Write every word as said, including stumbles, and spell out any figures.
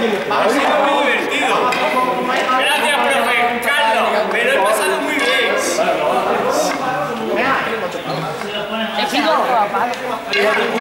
Ha sido muy divertido. Gracias, profe Carlos. Me lo he pasado muy bien. Eh, chicos.